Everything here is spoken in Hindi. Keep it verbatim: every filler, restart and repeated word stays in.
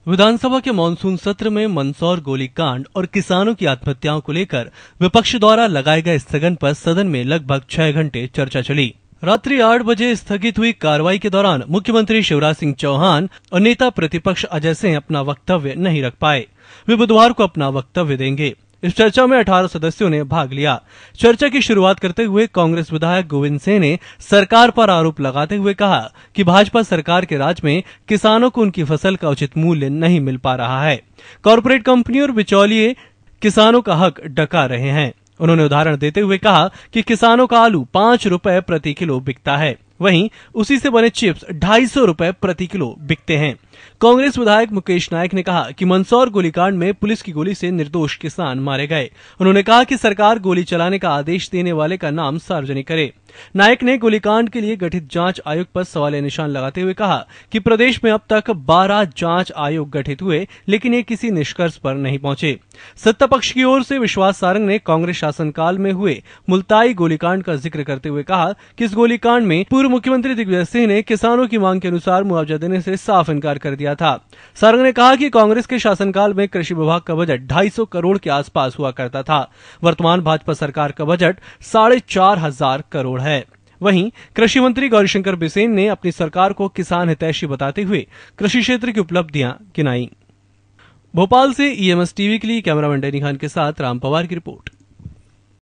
विधानसभा के मानसून सत्र में मंदसौर गोलीकांड और किसानों की आत्महत्याओं को लेकर विपक्ष द्वारा लगाए गए स्थगन पर सदन में लगभग छह घंटे चर्चा चली। रात्रि आठ बजे स्थगित हुई कार्रवाई के दौरान मुख्यमंत्री शिवराज सिंह चौहान और नेता प्रतिपक्ष अजय सिंह अपना वक्तव्य नहीं रख पाए। वे बुधवार को अपना वक्तव्य देंगे। इस चर्चा में अठारह सदस्यों ने भाग लिया। चर्चा की शुरुआत करते हुए कांग्रेस विधायक गोविंद सिंह ने सरकार पर आरोप लगाते हुए कहा कि भाजपा सरकार के राज में किसानों को उनकी फसल का उचित मूल्य नहीं मिल पा रहा है। कॉरपोरेट कंपनियों और बिचौलिए किसानों का हक डका रहे हैं। उन्होंने उदाहरण देते हुए कहा कि किसानों का आलू पांच रुपए प्रति किलो बिकता है, वहीं उसी से बने चिप्स ढाई सौ रुपए प्रति किलो बिकते हैं। कांग्रेस विधायक मुकेश नायक ने कहा कि मंदसौर गोलीकांड में पुलिस की गोली से निर्दोष किसान मारे गए। उन्होंने कहा कि सरकार गोली चलाने का आदेश देने वाले का नाम सार्वजनिक करे। नायक ने गोलीकांड के लिए गठित जांच आयोग पर सवालिया निशान लगाते हुए कहा कि प्रदेश में अब तक बारह जांच आयोग गठित हुए, लेकिन ये किसी निष्कर्ष पर नहीं पहुंचे। सत्ता पक्ष की ओर से विश्वास सारंग ने कांग्रेस शासनकाल में हुए मुल्ताई गोलीकांड का जिक्र करते हुए कहा कि इस गोलीकांड में पूर्व मुख्यमंत्री दिग्विजय सिंह ने किसानों की मांग के अनुसार मुआवजा देने से साफ इनकार कर दिया था। सारंग ने कहा कि कांग्रेस के शासनकाल में कृषि विभाग का बजट ढाई सौ करोड़ के आसपास हुआ करता था। वर्तमान भाजपा सरकार का बजट साढ़े चार हजार करोड़ है। वहीं कृषि मंत्री गौरीशंकर बिसेन ने अपनी सरकार को किसान हितैषी बताते हुए कृषि क्षेत्र की उपलब्धियां गिनाई। भोपाल से ईएमएस टीवी के लिए कैमरामैन डैनी खान के साथ राम पवार की रिपोर्ट।